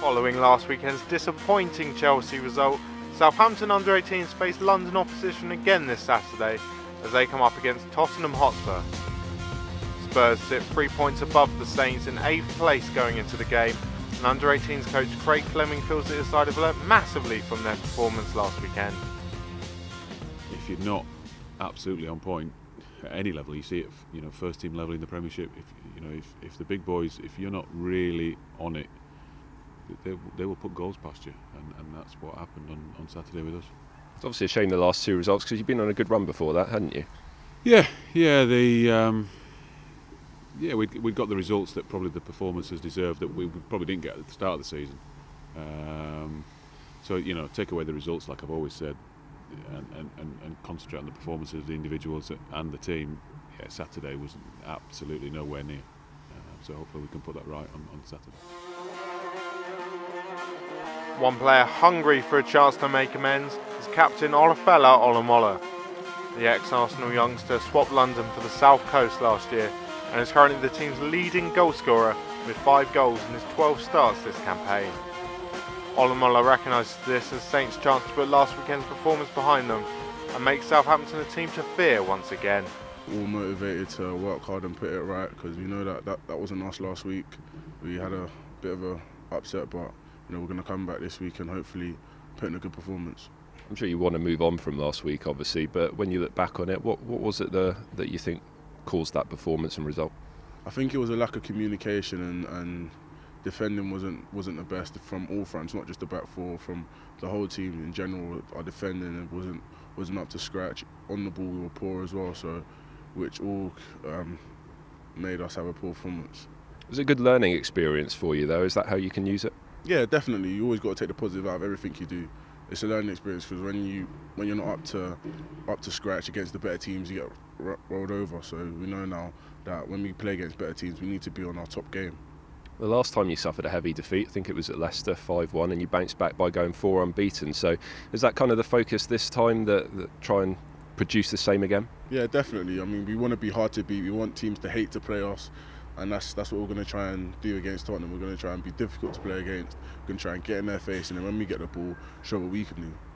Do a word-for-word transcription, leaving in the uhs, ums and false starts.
Following last weekend's disappointing Chelsea result, Southampton under eighteens face London opposition again this Saturday as they come up against Tottenham Hotspur. Spurs sit three points above the Saints in eighth place going into the game, and under eighteens coach Craig Fleming feels that his side have learnt massively from their performance last weekend. If you're not absolutely on point at any level, you see it, you know, first team level in the Premiership. If you know, if, if the big boys, if you're not really on it, they, they will put goals past you, and, and that's what happened on, on Saturday with us. It's obviously a shame the last two results because you've been on a good run before that, hadn't you? Yeah, yeah. The um, yeah, we we got the results that probably the performances deserved that we probably didn't get at the start of the season. Um, so you know, take away the results, like I've always said, and, and, and, and concentrate on the performances of the individuals and the team. Yeah, Saturday was absolutely nowhere near. Uh, so hopefully we can put that right on, on Saturday. One player hungry for a chance to make amends is captain Olafella Olomola. The ex-Arsenal youngster swapped London for the South Coast last year and is currently the team's leading goalscorer with five goals in his twelve starts this campaign. Olomola recognises this as Saints' chance to put last weekend's performance behind them and make Southampton a team to fear once again. All motivated to work hard and put it right, because we know that, that that wasn't us last week. We had a bit of a upset, but you know, we're going to come back this week and hopefully put in a good performance. I'm sure you want to move on from last week, obviously, but when you look back on it, what, what was it the, that you think caused that performance and result? I think it was a lack of communication, and, and defending wasn't wasn't the best from all fronts, not just the back four, from the whole team in general. Our defending wasn't wasn't up to scratch. On the ball we were poor as well, so which all um, made us have a poor performance. It was a good learning experience for you, though. Is that how you can use it? Yeah, definitely. You always got to take the positive out of everything you do. It's a learning experience, because when you when you're not up to up to scratch against the better teams, you get ro rolled over. So we know now that when we play against better teams, we need to be on our top game. The last time you suffered a heavy defeat, I think it was at Leicester five one, and you bounced back by going four unbeaten. So is that kind of the focus this time, that, that try and produce the same again? Yeah, definitely. I mean, we want to be hard to beat. We want teams to hate to play us. And that's that's what we're going to try and do against Tottenham. We're going to try and be difficult to play against. We're going to try and get in their face, and then when we get the ball, show what we can do.